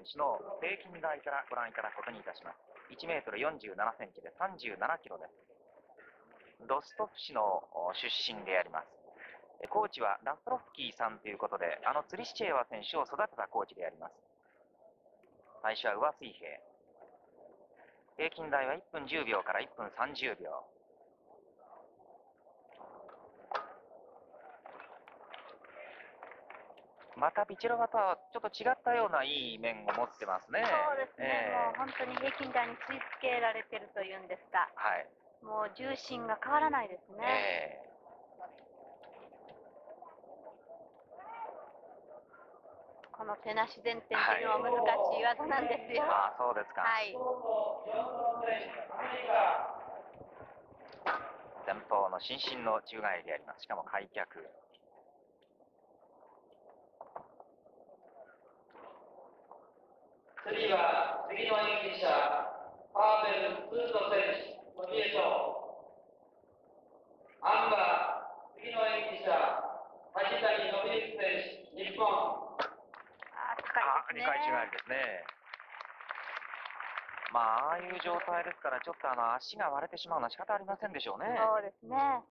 手の平均台からご覧いただくことにいたします。1メートル47センチで37キロです。ロストフ市の出身であります。コーチはラストロフキーさんということで、ツリシチェーワ選手を育てたコーチであります。最初は上水平。平均台は1分10秒から1分30秒。またビチェロバとはちょっと違ったようないい面を持ってますね。 そうですね、もう本当に平均台に吸い付けられてるというんですか、 はい、 もう重心が変わらないですね。この手なし前転というのは難しい技なんですよ。 あ、そうですか。 はい。 前方の伸身の宙返りであります。しかも開脚。 次は次の演技者、パーベル・スート選手、ご入場。アンバー、次の演技者、梶谷信之選手、日本。 高いですね。 2回宙返りですね。まあ、ああいう状態ですから、ちょっと足が割れてしまうのは仕方ありませんでしょうね。 そうですね。